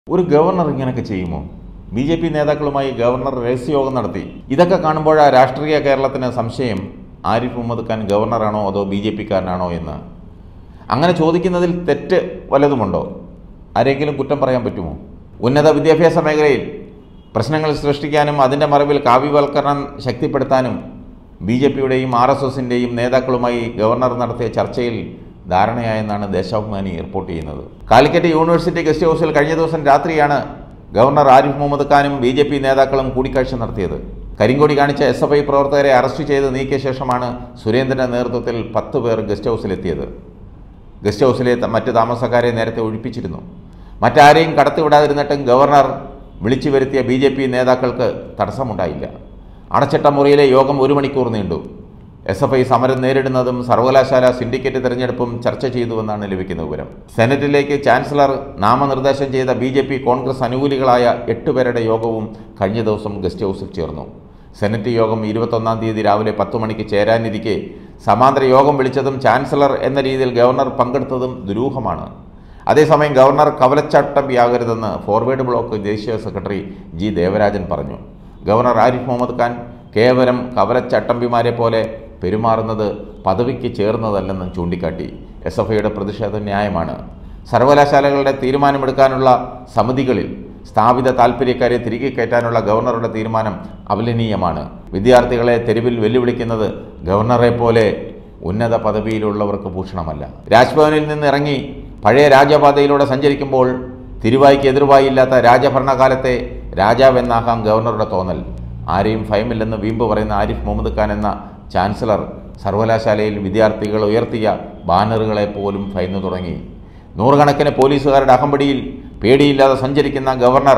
ഒരു ഗവർണർ ഇങ്ങനെയൊക്കെ ചെയ്യുമോ? ബി.ജെ.പി. നേതാക്കളുമായി ഗവർണർ രഹസ്യയോഗം നടത്തി. ഇതൊക്കെ കാണുമ്പോൾ രാഷ്ട്രീയ കേരളത്തിന് സംശയം ആരിഫ് മുഹമ്മദ് ഖാൻ ഗവർണറാണോ അതോ ബി.ജെ.പിക്കാരനാണോ എന്ന്. അങ്ങനെ ചോദിക്കുന്നതിൽ തെറ്റ് വല്ലതുമുണ്ടോ? ആരെങ്കിലും കുറ്റം പറയാൻ പറ്റുമോ? ഉന്നത വിദ്യാഭ്യാസ മേഖലയിൽ പ്രശ്നങ്ങൾ സൃഷ്ടിക്കാനും അതിൻ്റെ മറവിൽ കാവ്യവൽക്കരണം ശക്തിപ്പെടുത്താനും ബി.ജെ.പിയുടെയും ആർ.എസ്.എസിൻ്റെയും നേതാക്കളുമായി ഗവർണർ നടത്തിയ ചർച്ചയിൽ ധാരണയായെന്നാണ് ദേശാഭിമാനി റിപ്പോർട്ട് ചെയ്യുന്നത്. കാലിക്കറ്റ് യൂണിവേഴ്സിറ്റി ഗസ്റ്റ് ഹൗസിൽ കഴിഞ്ഞ ദിവസം രാത്രിയാണ് ഗവർണർ ആരിഫ് മുഹമ്മദ് ഖാനും ബി.ജെ.പി. നേതാക്കളും കൂടിക്കാഴ്ച നടത്തിയത്. കരിങ്കൊടി കാണിച്ച എസ്.എഫ്.ഐ. പ്രവർത്തകരെ അറസ്റ്റ് ചെയ്ത് നീക്കിയ ശേഷമാണ് സുരേന്ദ്രൻ്റെ നേതൃത്വത്തിൽ 10 പേർ ഗസ്റ്റ് ഹൗസിലെത്തിയത്. ഗസ്റ്റ് ഹൗസിലെ മറ്റ് താമസക്കാരെ നേരത്തെ ഒഴിപ്പിച്ചിരുന്നു. മറ്റാരെയും കടത്തിവിടാതിരുന്നിട്ടും ഗവർണർ വിളിച്ചു വരുത്തിയ ബി.ജെ.പി. നേതാക്കൾക്ക് തടസ്സമുണ്ടായില്ല. അടച്ചിട്ട മുറിയിലെ യോഗം 1 മണിക്കൂർ നീണ്ടു. എസ്.എഫ്.ഐ. സമരം നേരിടുന്നതും സർവകലാശാല സിൻഡിക്കേറ്റ് തെരഞ്ഞെടുപ്പും ചർച്ച ചെയ്തുവെന്നാണ് ലഭിക്കുന്ന വിവരം. സെനറ്റിലേക്ക് ചാൻസലർ നാമനിർദ്ദേശം ചെയ്ത ബി.ജെ.പി. കോൺഗ്രസ് അനുകൂലികളായ 8 പേരുടെ യോഗവും കഴിഞ്ഞ ദിവസം ഗസ്റ്റ് ഹൗസിൽ ചേർന്നു. സെനറ്റ് യോഗം 21-ാം തീയതി രാവിലെ 10 മണിക്ക് ചേരാനിരിക്കെ സമാന്തര യോഗം വിളിച്ചതും ചാൻസലർ എന്ന രീതിയിൽ ഗവർണർ പങ്കെടുത്തതും ദുരൂഹമാണ്. അതേസമയം ഗവർണർ കവലച്ചട്ടമ്പിയാകരുതെന്ന് ഫോർവേഡ് ബ്ലോക്ക് ദേശീയ സെക്രട്ടറി ജി ദേവരാജൻ പറഞ്ഞു. ഗവർണർ ആരിഫ് മുഹമ്മദ് ഖാൻ കേവലം കവലച്ചട്ടമ്പിമാരെ പോലെ പെരുമാറുന്നത് പദവിക്ക് ചേർന്നതല്ലെന്നും ചൂണ്ടിക്കാട്ടി. എസ്.എഫ്.ഐയുടെ പ്രതിഷേധം ന്യായമാണ്. സർവകലാശാലകളുടെ തീരുമാനമെടുക്കാനുള്ള സമിതികളിൽ സ്ഥാപിത താൽപ്പര്യക്കാരെ തിരികെ കയറ്റാനുള്ള ഗവർണറുടെ തീരുമാനം അപലനീയമാണ്. വിദ്യാർത്ഥികളെ തെരുവിൽ വെല്ലുവിളിക്കുന്നത് ഗവർണറെ പോലെ ഉന്നത പദവിയിലുള്ളവർക്ക് ഭൂഷണമല്ല. രാജ്ഭവനിൽ നിന്ന് ഇറങ്ങി പഴയ രാജപാതയിലൂടെ സഞ്ചരിക്കുമ്പോൾ തിരുവായ്ക്ക് എതിർവായില്ലാത്ത രാജഭരണകാലത്തെ രാജാവെന്നാകാം ഗവർണറുടെ തോന്നൽ. ആരെയും ഭയമില്ലെന്ന് വീമ്പ് പറയുന്ന ആരിഫ് മുഹമ്മദ് ഖാൻ എന്ന ചാൻസലർ സർവകലാശാലയിൽ വിദ്യാർത്ഥികൾ ഉയർത്തിയ ബാനറുകളെ പോലും ഭയന്നു തുടങ്ങി. നൂറുകണക്കിന് പോലീസുകാരുടെ അകമ്പടിയിൽ പേടിയില്ലാതെ സഞ്ചരിക്കുന്ന ഗവർണർ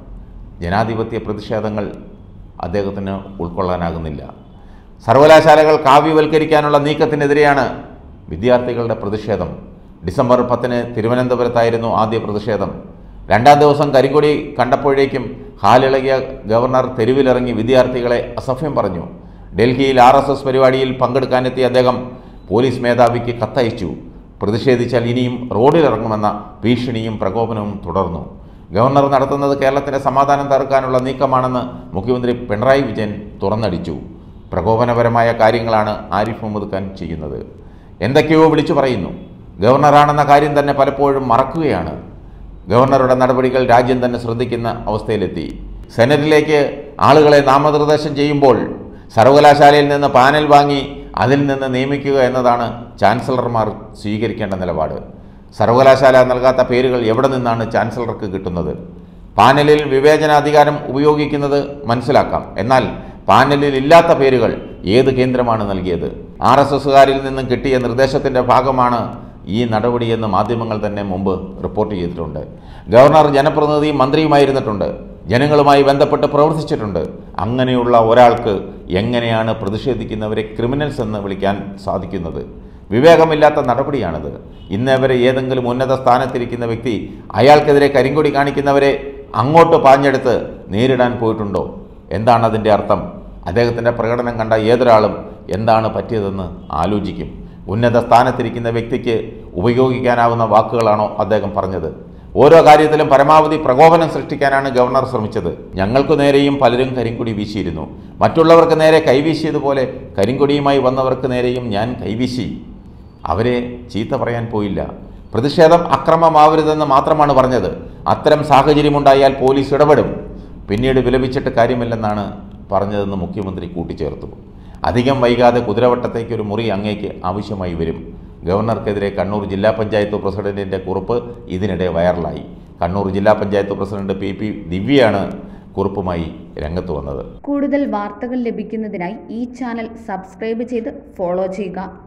ജനാധിപത്യ പ്രതിഷേധങ്ങൾ അദ്ദേഹത്തിന് ഉൾക്കൊള്ളാനാകുന്നില്ല. സർവകലാശാലകൾ കാവ്യവൽക്കരിക്കാനുള്ള നീക്കത്തിനെതിരെയാണ് വിദ്യാർത്ഥികളുടെ പ്രതിഷേധം. ഡിസംബർ 10-ന് തിരുവനന്തപുരത്തായിരുന്നു ആദ്യ പ്രതിഷേധം. 2-ാം ദിവസം കരിങ്കൊടി കണ്ടപ്പോഴേക്കും ഹാലിളകിയ ഗവർണർ തെരുവിലിറങ്ങി വിദ്യാർത്ഥികളെ അസഭ്യം പറഞ്ഞു. ഡൽഹിയിൽ ആർ.എസ്.എസ്. പരിപാടിയിൽ പങ്കെടുക്കാനെത്തിയ അദ്ദേഹം പോലീസ് മേധാവിക്ക് കത്തയച്ചു. പ്രതിഷേധിച്ചാൽ ഇനിയും റോഡിലിറങ്ങുമെന്ന ഭീഷണിയും പ്രകോപനവും തുടർന്നു. ഗവർണർ നടത്തുന്നത് കേരളത്തിൻ്റെ സമാധാനം തകർക്കാനുള്ള നീക്കമാണെന്ന് മുഖ്യമന്ത്രി പിണറായി വിജയൻ തുറന്നടിച്ചു. പ്രകോപനപരമായ കാര്യങ്ങളാണ് ആരിഫ് മുഹമ്മദ് ഖാൻ ചെയ്യുന്നത്. എന്തൊക്കെയോ വിളിച്ചു പറയുന്നു. ഗവർണറാണെന്ന കാര്യം തന്നെ പലപ്പോഴും മറക്കുകയാണ്. ഗവർണറുടെ നടപടികൾ രാജ്യം തന്നെ ശ്രദ്ധിക്കുന്ന അവസ്ഥയിലെത്തി. സെനറ്റിലേക്ക് ആളുകളെ നാമനിർദ്ദേശം ചെയ്യുമ്പോൾ സർവകലാശാലയിൽ നിന്ന് പാനൽ വാങ്ങി അതിൽ നിന്ന് നിയമിക്കുക എന്നതാണ് ചാൻസലർമാർ സ്വീകരിക്കേണ്ട നിലപാട്. സർവകലാശാല നൽകാത്ത പേരുകൾ എവിടെ നിന്നാണ് ചാൻസലർക്ക് കിട്ടുന്നത്? പാനലിൽ വിവേചനാധികാരം ഉപയോഗിക്കുന്നത് മനസ്സിലാക്കാം. എന്നാൽ പാനലിൽ ഇല്ലാത്ത പേരുകൾ ഏത് കേന്ദ്രമാണ് നൽകിയത്? ആർ.എസ്.എസുകാരിൽ നിന്നും കിട്ടിയ നിർദ്ദേശത്തിൻ്റെ ഭാഗമാണ് ഈ നടപടിയെന്ന് മാധ്യമങ്ങൾ തന്നെ മുമ്പ് റിപ്പോർട്ട് ചെയ്തിട്ടുണ്ട്. ഗവർണർ ജനപ്രതിനിധിയും മന്ത്രിയുമായിരുന്നിട്ടുണ്ട്. ജനങ്ങളുമായി ബന്ധപ്പെട്ട് പ്രവർത്തിച്ചിട്ടുണ്ട്. അങ്ങനെയുള്ള ഒരാൾക്ക് എങ്ങനെയാണ് പ്രതിഷേധിക്കുന്നവരെ ക്രിമിനൽസ് എന്ന് വിളിക്കാൻ സാധിക്കുന്നത്? വിവേകമില്ലാത്ത നടപടിയാണിത്. ഇന്നേവരെ ഏതെങ്കിലും ഉന്നത സ്ഥാനത്തിരിക്കുന്ന വ്യക്തി അയാൾക്കെതിരെ കരിങ്കൊടി കാണിക്കുന്നവരെ അങ്ങോട്ട് പാഞ്ഞെടുത്ത് നേരിടാൻ പോയിട്ടുണ്ടോ? എന്താണ് അതിൻ്റെ അർത്ഥം? അദ്ദേഹത്തിൻ്റെ പ്രകടനം കണ്ട ഏതൊരാളും എന്താണ് പറ്റിയതെന്ന് ആലോചിക്കും. ഉന്നത സ്ഥാനത്തിരിക്കുന്ന വ്യക്തിക്ക് ഉപയോഗിക്കാനാവുന്ന വാക്കുകളാണോ അദ്ദേഹം പറഞ്ഞത്? ഓരോ കാര്യത്തിലും പരമാവധി പ്രകോപനം സൃഷ്ടിക്കാനാണ് ഗവർണർ ശ്രമിച്ചത്. ഞങ്ങൾക്കു നേരെയും പലരും കരിങ്കൊടി വീശിയിരുന്നു. മറ്റുള്ളവർക്ക് നേരെ കൈവീശിയതുപോലെ കരിങ്കൊടിയുമായി വന്നവർക്ക് നേരെയും ഞാൻ കൈവീശി. അവരെ ചീത്ത പറയാൻ പോയില്ല. പ്രതിഷേധം അക്രമമാവരുതെന്ന് മാത്രമാണ് പറഞ്ഞത്. അത്തരം സാഹചര്യമുണ്ടായാൽ പോലീസ് ഇടപെടും. പിന്നീട് വിലപിച്ചിട്ട് കാര്യമില്ലെന്നാണ് പറഞ്ഞതെന്ന് മുഖ്യമന്ത്രി കൂട്ടിച്ചേർത്തു. അധികം വൈകാതെ കുതിരവട്ടത്തേക്ക് ഒരു മുറി അങ്ങേക്ക് ആവശ്യമായി വരും. ഗവർണർക്കെതിരെ കണ്ണൂർ ജില്ലാ പഞ്ചായത്ത് പ്രസിഡന്റിൻ്റെ കുറിപ്പ് ഇതിനിടെ വൈറലായി. കണ്ണൂർ ജില്ലാ പഞ്ചായത്ത് പ്രസിഡന്റ് പി ദിവ്യയാണ് കുറിപ്പുമായി രംഗത്ത് വന്നത്. കൂടുതൽ വാർത്തകൾ ലഭിക്കുന്നതിനായി ഈ ചാനൽ സബ്സ്ക്രൈബ് ചെയ്ത് ഫോളോ ചെയ്യുക.